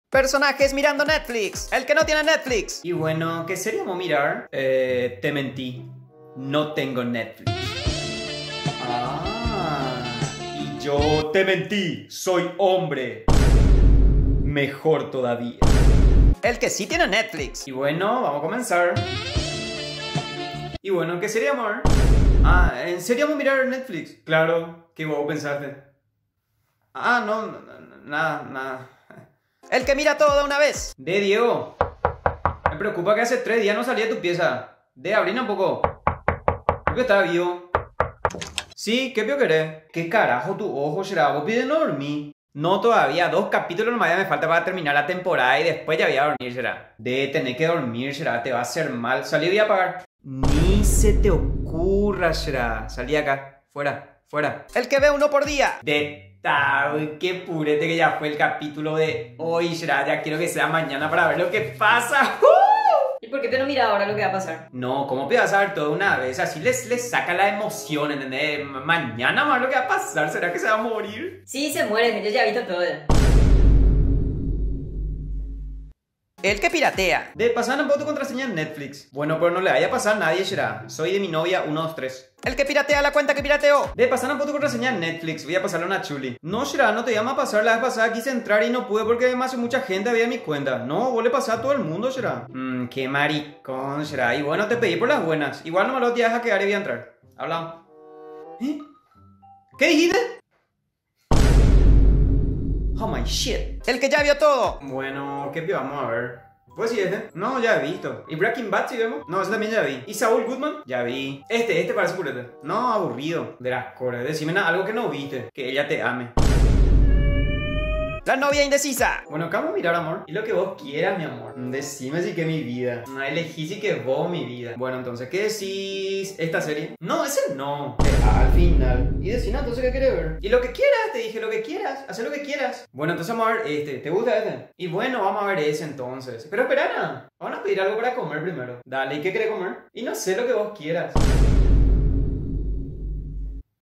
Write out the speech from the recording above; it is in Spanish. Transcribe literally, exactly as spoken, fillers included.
Personajes mirando Netflix. El que no tiene Netflix. Y bueno, ¿qué seríamos mirar? Eh, te mentí. No tengo Netflix. Ah. Y yo te mentí. Soy hombre. Mejor todavía. El que sí tiene Netflix. Y bueno, vamos a comenzar. Y bueno, ¿qué sería, amor? Ah, ¿en serio vamos a mirar Netflix? Claro, ¿qué vos pensaste? Ah, no, no, no, nada, nada. El que mira todo de una vez. De Diego. Me preocupa que hace tres días no salí de tu pieza. De abrir un poco. ¿Por qué estás vivo? Sí, ¿qué pio querés? ¿Qué carajo tu ojo será? ¿Vos pides no dormir? No, todavía, dos capítulos nomás ya me falta para terminar la temporada y después ya voy a dormir, será. De tener que dormir, será, te va a hacer mal. Salí, voy a apagar. Ni se te ocurra, será. Salí acá, fuera, fuera. El que ve uno por día. De Uy, qué purete que ya fue el capítulo de hoy, será. Ya quiero que sea mañana para ver lo que pasa. ¡Uh! ¿Y por qué te no mira ahora lo que va a pasar? No, ¿cómo te vas a ver todo una vez? Así les, les saca la emoción, ¿entendés? Mañana más lo que va a pasar, ¿será que se va a morir? Sí, se muere, yo ya he visto todo. El que piratea. De pasar un poco tu contraseña en Netflix. Bueno, pero no le vaya a pasar a nadie, será. Soy de mi novia uno dos tres. El que piratea la cuenta que pirateó. De pasar un poco tu contraseña en Netflix. Voy a pasarle a una chuli. No, será, no te llama a pasar. La vez pasada quise entrar y no pude porque además mucha gente había en mi cuenta. No, vos le pasás a todo el mundo, será. Mmm, qué maricón, será. Y bueno, te pedí por las buenas. Igual no me lo te vas a quedar y voy a entrar. Hablamos. ¿Eh? ¿Qué dijiste? Oh my shit. El que ya vio todo. Bueno, ¿qué vamos a ver? ¿Pues sí este? No, ya he visto. ¿Y Breaking Bad si vemos? No, ese también ya vi. ¿Y Saul Goodman? Ya vi. Este, este parece purete. No, aburrido. De las cores. Decime nada, algo que no viste. Que ella te ame. La novia indecisa. Bueno, acá vamos a mirar, amor. Y lo que vos quieras, mi amor. Decime si que mi vida. No elegí si que vos mi vida. Bueno, entonces, ¿qué decís? ¿Esta serie? No, ese no. Al final. Y decime entonces qué querés ver. Y lo que quieras, te dije, lo que quieras. Haz lo que quieras. Bueno, entonces vamos a ver este. ¿Te gusta este? Y bueno, vamos a ver ese entonces. Pero espera, vamos a pedir algo para comer primero. Dale, ¿y qué querés comer? Y no sé lo que vos quieras.